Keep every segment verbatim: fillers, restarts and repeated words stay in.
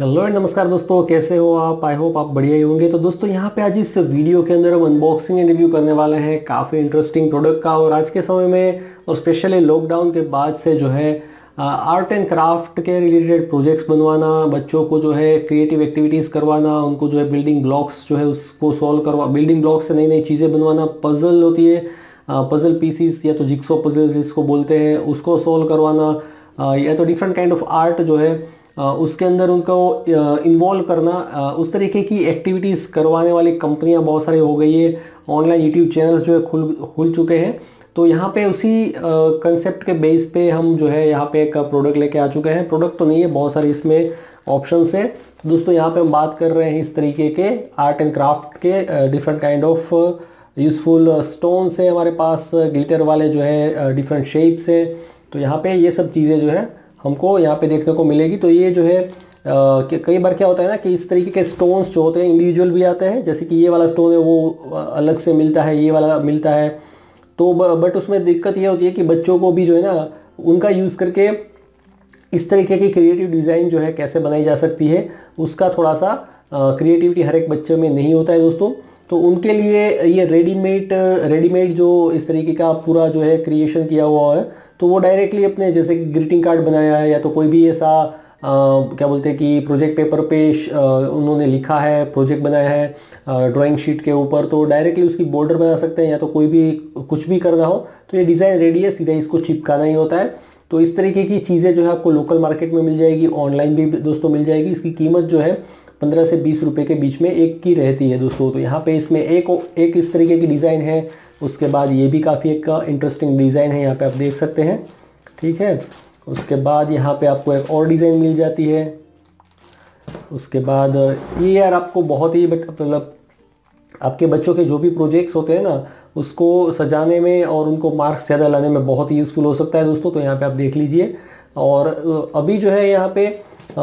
Hello and नमस्कार दोस्तों, कैसे हो आप? आई होप आप बढ़िया ही होंगे। तो दोस्तों यहाँ पे आज इस वीडियो के अंदर हम अनबॉक्सिंग एंड रिव्यू करने वाले हैं काफ़ी इंटरेस्टिंग प्रोडक्ट का। और आज के समय में और स्पेशली लॉकडाउन के बाद से जो है आर्ट एंड क्राफ्ट के रिलेटेड प्रोजेक्ट्स बनवाना, बच्चों को जो है क्रिएटिव एक्टिविटीज़ करवाना, उनको जो है बिल्डिंग ब्लॉक्स जो है उसको सॉल्व करवा बिल्डिंग ब्लॉक्स से नई नई चीज़ें बनवाना, पजल होती है, पजल पीसीस या तो जिक्सो पजल जिसको बोलते हैं उसको सॉल्व करवाना, या तो डिफरेंट काइंड ऑफ आर्ट जो है उसके अंदर उनको इन्वॉल्व करना, उस तरीके की एक्टिविटीज़ करवाने वाली कंपनियां बहुत सारी हो गई है। ऑनलाइन यूट्यूब चैनल्स जो है खुल खुल चुके हैं। तो यहाँ पे उसी कंसेप्ट के बेस पे हम जो है यहाँ पे एक प्रोडक्ट लेके आ चुके हैं। प्रोडक्ट तो नहीं है, बहुत सारे इसमें ऑप्शंस है। तो दोस्तों यहाँ पे हम बात कर रहे हैं इस तरीके के आर्ट एंड क्राफ्ट के different kind of useful stones है हमारे पास, ग्लिटर वाले जो है डिफरेंट शेप्स है। तो यहाँ पे ये सब चीज़ें जो है हमको यहाँ पे देखने को मिलेगी। तो ये जो है आ, कई बार क्या होता है ना कि इस तरीके के स्टोन्स जो होते हैं इंडिविजुअल भी आते हैं, जैसे कि ये वाला स्टोन है वो अलग से मिलता है, ये वाला मिलता है। तो बट उसमें दिक्कत ये होती है कि बच्चों को भी जो है ना उनका यूज़ करके इस तरीके की क्रिएटिव डिज़ाइन जो है कैसे बनाई जा सकती है, उसका थोड़ा सा क्रिएटिविटी हर एक बच्चे में नहीं होता है दोस्तों। तो उनके लिए ये रेडीमेड रेडीमेड जो इस तरीके का पूरा जो है क्रिएशन किया हुआ है, तो वो डायरेक्टली अपने जैसे कि ग्रीटिंग कार्ड बनाया है या तो कोई भी ऐसा आ, क्या बोलते हैं कि प्रोजेक्ट पेपर पे आ, उन्होंने लिखा है, प्रोजेक्ट बनाया है ड्राइंग शीट के ऊपर, तो डायरेक्टली उसकी बॉर्डर बना सकते हैं। या तो कोई भी कुछ भी करना हो तो ये डिज़ाइन रेडी है, सीधा इसको चिपकाना ही होता है। तो इस तरीके की चीज़ें जो है आपको लोकल मार्केट में मिल जाएगी, ऑनलाइन भी दोस्तों मिल जाएगी। इसकी कीमत जो है पंद्रह से बीस रुपए के बीच में एक की रहती है दोस्तों। तो यहाँ पे इसमें एक एक इस तरीके की डिज़ाइन है, उसके बाद ये भी काफ़ी एक इंटरेस्टिंग डिज़ाइन है, यहाँ पे आप देख सकते हैं, ठीक है। उसके बाद यहाँ पे आपको एक और डिज़ाइन मिल जाती है। उसके बाद ये यार आपको बहुत ही मतलब आपके बच्चों के जो भी प्रोजेक्ट्स होते हैं ना उसको सजाने में और उनको मार्क्स ज़्यादा लाने में बहुत ही यूज़फुल हो सकता है दोस्तों। तो यहाँ पे आप देख लीजिए। और अभी जो है यहाँ पे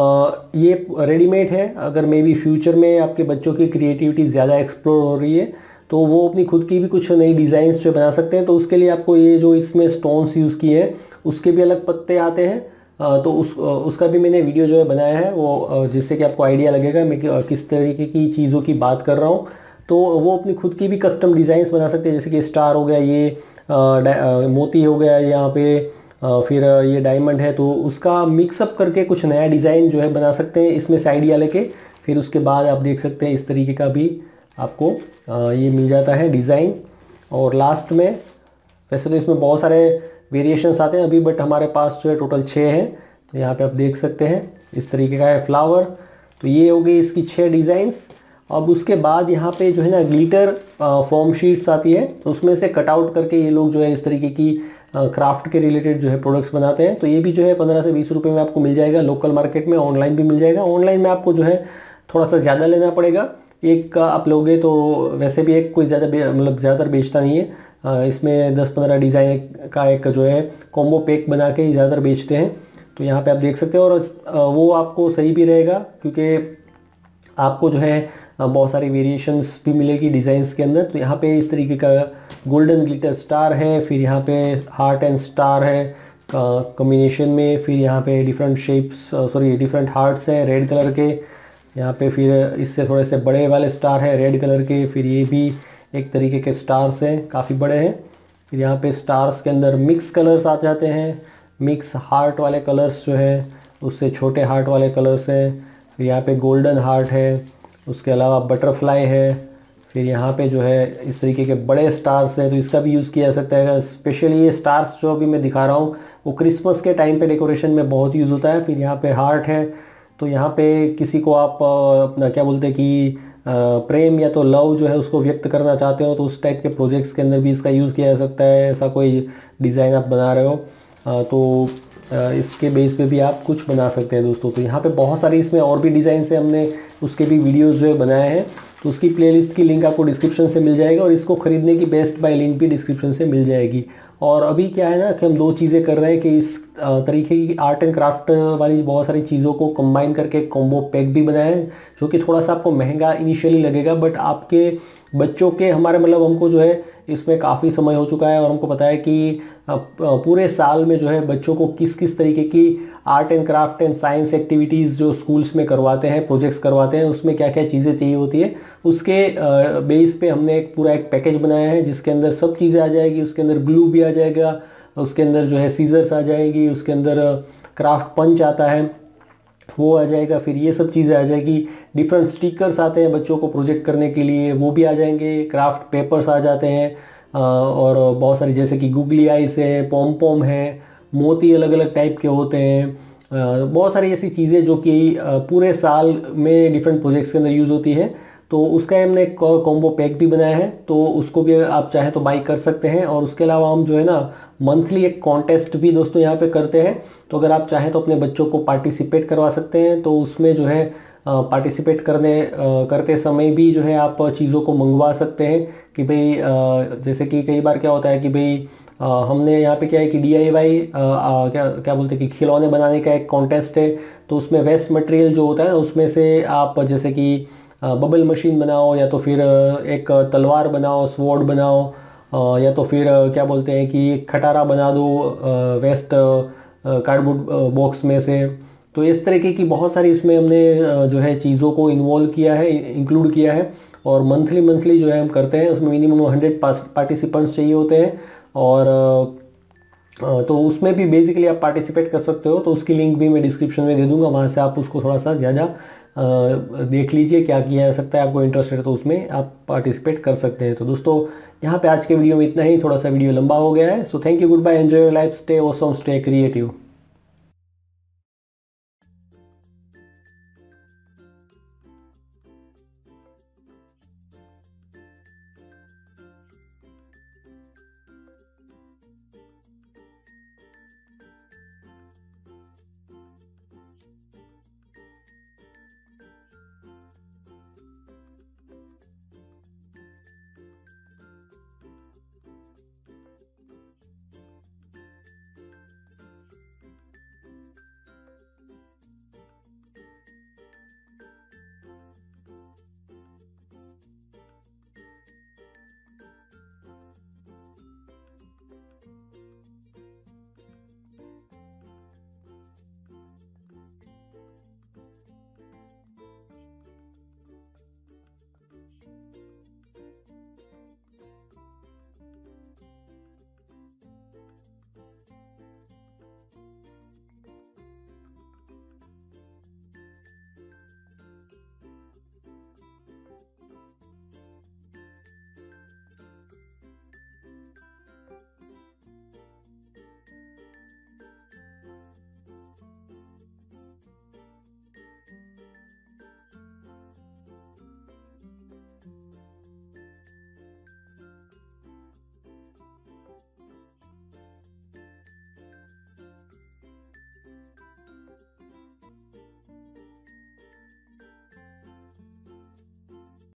ये रेडीमेड है, अगर मे बी फ्यूचर में आपके बच्चों की क्रिएटिविटी ज़्यादा एक्सप्लोर हो रही है तो वो अपनी खुद की भी कुछ नई डिज़ाइंस जो बना सकते हैं। तो उसके लिए आपको ये जो इसमें स्टोन्स यूज़ किए हैं उसके भी अलग पत्ते आते हैं। तो उस उसका भी मैंने वीडियो जो है बनाया है, वो जिससे कि आपको आइडिया लगेगा मैं किस तरीके की चीज़ों की बात कर रहा हूँ। तो वो अपनी खुद की भी कस्टम डिज़ाइंस बना सकते हैं, जैसे कि स्टार हो गया, ये आ, मोती हो गया यहाँ पे, आ, फिर ये डायमंड है, तो उसका मिक्सअप करके कुछ नया डिज़ाइन जो है बना सकते हैं इसमें से आइडिया लेके। फिर उसके बाद आप देख सकते हैं इस तरीके का भी आपको आ, ये मिल जाता है डिज़ाइन। और लास्ट में वैसे तो इसमें बहुत सारे वेरिएशंस आते हैं अभी, बट हमारे पास जो है टोटल छः हैं। तो यहाँ पे आप देख सकते हैं इस तरीके का है फ्लावर। तो ये हो गई इसकी छः डिज़ाइंस। अब उसके बाद यहाँ पे जो है ना ग्लिटर फॉर्म शीट्स आती है, तो उसमें से कट आउट करके ये लोग जो है इस तरीके की क्राफ्ट के रिलेटेड जो है प्रोडक्ट्स बनाते हैं। तो ये भी जो है पंद्रह से बीस रुपये में आपको मिल जाएगा लोकल मार्केट में, ऑनलाइन भी मिल जाएगा। ऑनलाइन में आपको जो है थोड़ा सा ज़्यादा लेना पड़ेगा, एक का आप लोगे तो वैसे भी एक कोई ज़्यादा मतलब ज़्यादातर बेचता नहीं है, इसमें दस पंद्रह डिज़ाइन का एक जो है कॉम्बो पैक बना के ज़्यादातर बेचते हैं। तो यहाँ पे आप देख सकते हो, और वो आपको सही भी रहेगा क्योंकि आपको जो है बहुत सारी वेरिएशंस भी मिलेगी डिज़ाइंस के अंदर। तो यहाँ पे इस तरीके का गोल्डन ग्लिटर स्टार है, फिर यहाँ पे हार्ट एंड स्टार है कॉम्बिनेशन में, फिर यहाँ पे different shapes sorry different hearts हैं रेड कलर के, यहाँ पे फिर इससे थोड़े से बड़े वाले स्टार है रेड कलर के, फिर ये भी एक तरीके के स्टार्स हैं काफ़ी बड़े हैं। फिर यहाँ पे स्टार्स के अंदर मिक्स कलर्स आ जाते हैं, मिक्स हार्ट वाले कलर्स जो है उससे छोटे हार्ट वाले कलर्स हैं। फिर यहाँ पे गोल्डन हार्ट है, उसके अलावा बटरफ्लाई है, फिर यहाँ पे जो है इस तरीके के बड़े स्टार्स हैं, तो इसका भी यूज़ किया जा सकता है। स्पेशली ये स्टार्स जो अभी मैं दिखा रहा हूँ वो क्रिसमस के टाइम पे डेकोरेशन में बहुत यूज़ होता है। फिर यहाँ पे हार्ट है, तो यहाँ पे किसी को आप अपना क्या बोलते हैं कि प्रेम या तो लव जो है उसको व्यक्त करना चाहते हो तो उस टाइप के प्रोजेक्ट्स के अंदर भी इसका यूज़ किया जा सकता है। ऐसा कोई डिज़ाइन आप बना रहे हो तो इसके बेस पे भी आप कुछ बना सकते हैं दोस्तों। तो यहाँ पे बहुत सारी इसमें और भी डिज़ाइन से हमने उसके भी वीडियोस जो है बनाए हैं, तो उसकी प्लेलिस्ट की लिंक आपको डिस्क्रिप्शन से मिल जाएगा, और इसको ख़रीदने की बेस्ट बाय लिंक भी डिस्क्रिप्शन से मिल जाएगी। और अभी क्या है ना कि हम दो चीज़ें कर रहे हैं कि इस तरीके की आर्ट एंड क्राफ्ट वाली बहुत सारी चीज़ों को कंबाइन करके कॉम्बो पैक भी बनाए हैं, जो कि थोड़ा सा आपको महंगा इनिशियली लगेगा, बट आपके बच्चों के हमारे मतलब हमको जो है इसमें काफ़ी समय हो चुका है और हमको पता है कि पूरे साल में जो है बच्चों को किस किस तरीके की art and craft and science activities जो स्कूल्स में करवाते हैं, प्रोजेक्ट्स करवाते हैं, उसमें क्या क्या चीज़ें चाहिए होती है, उसके बेस पे हमने एक पूरा एक पैकेज बनाया है जिसके अंदर सब चीज़ें आ जाएगी। उसके अंदर ग्लू भी आ जाएगा, उसके अंदर जो है सीजर्स आ जाएगी, उसके अंदर क्राफ्ट पंच आता है वो आ जाएगा, फिर ये सब चीज़ें आ जाएगी। डिफरेंट स्टिकर्स आते हैं बच्चों को प्रोजेक्ट करने के लिए, वो भी आ जाएंगे। क्राफ्ट पेपर्स आ जाते हैं और बहुत सारी जैसे कि गुगली आइस है, पॉम पॉम है, मोती अलग अलग टाइप के होते हैं। बहुत सारी ऐसी चीज़ें जो कि पूरे साल में डिफरेंट प्रोजेक्ट्स के अंदर यूज़ होती है। तो उसका हमने एक कॉम्बो पैक भी बनाया है, तो उसको भी आप चाहें तो बाई कर सकते हैं। और उसके अलावा हम जो है ना मंथली एक कॉन्टेस्ट भी दोस्तों यहाँ पे करते हैं। तो अगर आप चाहें तो अपने बच्चों को पार्टिसिपेट करवा सकते हैं। तो उसमें जो है पार्टिसिपेट करने करते समय भी जो है आप चीज़ों को मंगवा सकते हैं कि भाई जैसे कि कई बार क्या होता है कि भाई हमने यहाँ पे क्या है कि डी आई वाई क्या क्या बोलते हैं कि खिलौने बनाने का एक कॉन्टेस्ट है। तो उसमें वेस्ट मटेरियल जो होता है उसमें से आप जैसे कि बबल मशीन बनाओ, या तो फिर एक तलवार बनाओ, स्वॉर्ड बनाओ, या तो फिर क्या बोलते हैं कि एक खटारा बना दो वेस्ट कार्डबोर्ड बॉक्स में से। तो इस तरीके की बहुत सारी इसमें हमने जो है चीज़ों को इन्वॉल्व किया है, इंक्लूड किया है। और मंथली मंथली जो है हम करते हैं, उसमें मिनिमम हंड्रेड पार्टिसिपेंट्स चाहिए होते हैं। और तो उसमें भी बेसिकली आप पार्टिसिपेट कर सकते हो। तो उसकी लिंक भी मैं डिस्क्रिप्शन में दे दूंगा, वहाँ से आप उसको थोड़ा सा ज़्यादा देख लीजिए क्या किया जा सकता है। आपको इंटरेस्ट है तो उसमें आप पार्टिसिपेट कर सकते हैं। तो दोस्तों यहाँ पे आज के वीडियो में इतना ही, थोड़ा सा वीडियो लंबा हो गया है। So thank you, goodbye, enjoy your life, stay awesome, stay creative.